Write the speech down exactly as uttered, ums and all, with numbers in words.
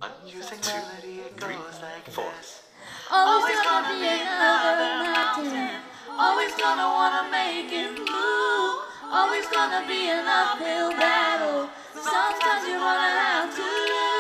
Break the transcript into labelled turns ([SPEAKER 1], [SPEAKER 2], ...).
[SPEAKER 1] Unusing melody, it goes like
[SPEAKER 2] four.
[SPEAKER 1] this.
[SPEAKER 3] Always gonna be another mountain. Always gonna wanna make it move. Always gonna be an uphill battle. Sometimes you wanna have to lose.